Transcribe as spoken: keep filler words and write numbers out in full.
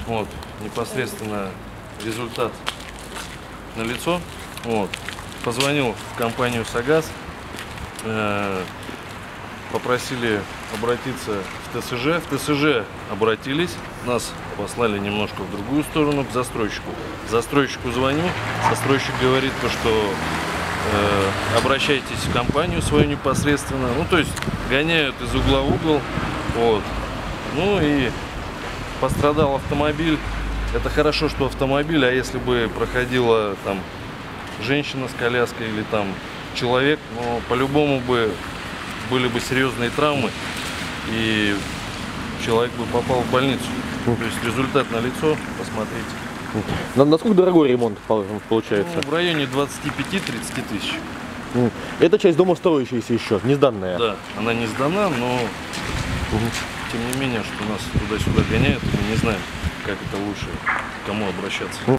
Вот, непосредственно результат налицо. Вот. Позвонил в компанию «Согаз», э, попросили обратиться в ТСЖ. В ТСЖ обратились, нас послали немножко в другую сторону, к застройщику. Застройщику звоню, застройщик говорит, то, что э, обращайтесь в компанию свою непосредственно. Ну, то есть гоняют из угла в угол. Вот. Ну и пострадал автомобиль. Это хорошо, что автомобиль, а если бы проходила там женщина с коляской или там человек, ну, по-любому бы были бы серьезные травмы, и человек бы попал в больницу. То есть результат налицо, посмотрите. Насколько дорогой ремонт получается? Ну, в районе двадцати пяти — тридцати тысяч. Эта часть дома строящаяся еще, не сданная? Да, она не сдана, но угу. тем не менее, что нас туда-сюда гоняют, мы не знаем, как это лучше, к кому обращаться.